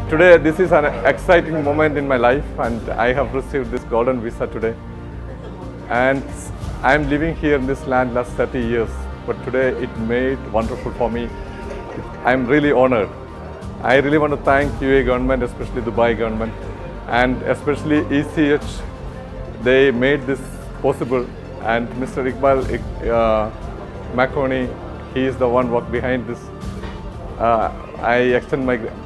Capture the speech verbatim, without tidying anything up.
Today, this is an exciting moment in my life, and I have received this golden visa today. And I am living here in this land last thirty years, but today it made wonderful for me. I am really honored. I really want to thank U A E government, especially Dubai government, and especially E C H. They made this possible, and Mister Iqbal uh, Makoni, he is the one work behind this. Uh, I extend my